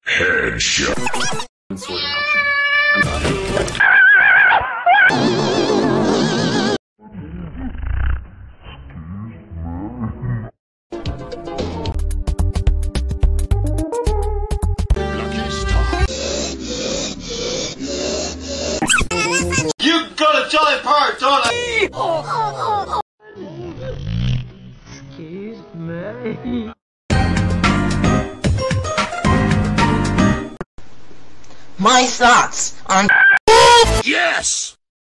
Headshot. Sorting option. You got a giant part, don't I? Excuse me. My thoughts on. Yes!